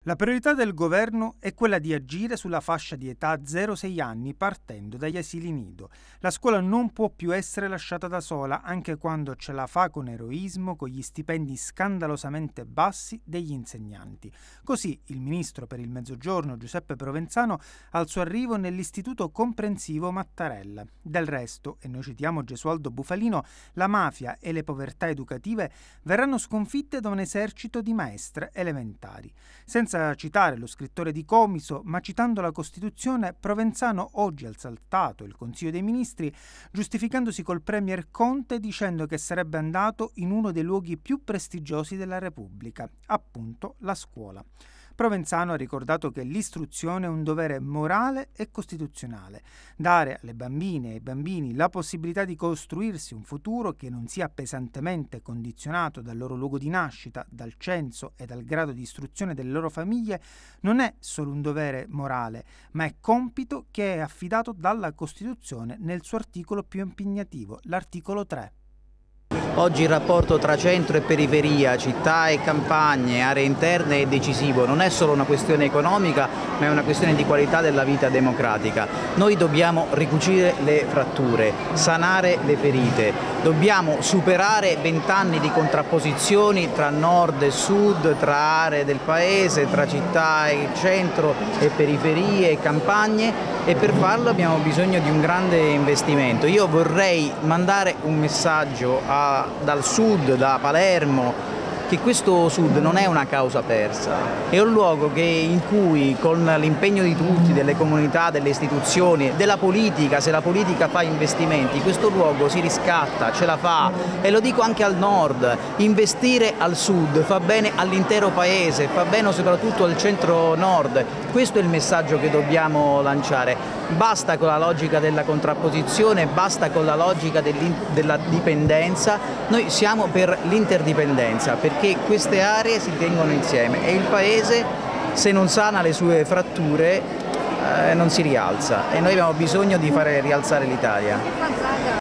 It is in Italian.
La priorità del governo è quella di agire sulla fascia di età 0-6 anni partendo dagli asili nido. La scuola non può più essere lasciata da sola anche quando ce la fa con eroismo, con gli stipendi scandalosamente bassi degli insegnanti. Così il ministro per il Mezzogiorno Giuseppe Provenzano al suo arrivo nell'Istituto Comprensivo Mattarella. Del resto, e noi citiamo Gesualdo Bufalino, la mafia e le povertà educative verranno sconfitte da un esercito di maestre elementari. Senza citare lo scrittore di Comiso, ma citando la Costituzione, Provenzano oggi ha saltato il Consiglio dei Ministri, giustificandosi col Premier Conte dicendo che sarebbe andato in uno dei luoghi più prestigiosi della Repubblica, appunto la scuola. Provenzano ha ricordato che l'istruzione è un dovere morale e costituzionale. Dare alle bambine e ai bambini la possibilità di costruirsi un futuro che non sia pesantemente condizionato dal loro luogo di nascita, dal censo e dal grado di istruzione delle loro famiglie non è solo un dovere morale, ma è compito che è affidato dalla Costituzione nel suo articolo più impegnativo, l'articolo 3. Oggi il rapporto tra centro e periferia, città e campagne, aree interne è decisivo, non è solo una questione economica ma è una questione di qualità della vita democratica. Noi dobbiamo ricucire le fratture, sanare le ferite, dobbiamo superare 20 anni di contrapposizioni tra nord e sud, tra aree del paese, tra città e centro e periferie e campagne, e per farlo abbiamo bisogno di un grande investimento. Io vorrei mandare un messaggio dal sud, da Palermo, che questo sud non è una causa persa, è un luogo in cui con l'impegno di tutti, delle comunità, delle istituzioni, della politica, se la politica fa investimenti, questo luogo si riscatta, ce la fa, e lo dico anche al nord, investire al sud fa bene all'intero paese, fa bene soprattutto al centro-nord, questo è il messaggio che dobbiamo lanciare. Basta con la logica della contrapposizione, basta con la logica della dipendenza, noi siamo per l'interdipendenza, perché queste aree si tengono insieme e il Paese, se non sana le sue fratture, non si rialza, e noi abbiamo bisogno di fare rialzare l'Italia.